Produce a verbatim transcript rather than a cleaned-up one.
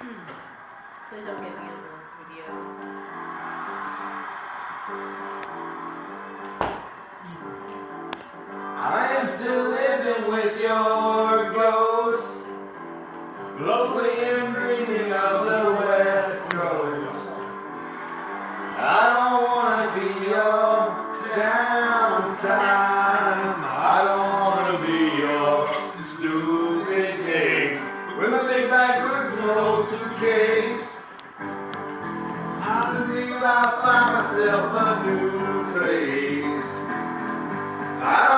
Please don't get me on the video. I am still living with your ghost, lonely and dreaming of the West Coast. I don't want to be your downtime. I don't want to be your stupid game. With my big bag goods and an old suitcase, I believe I'll find myself a new place. I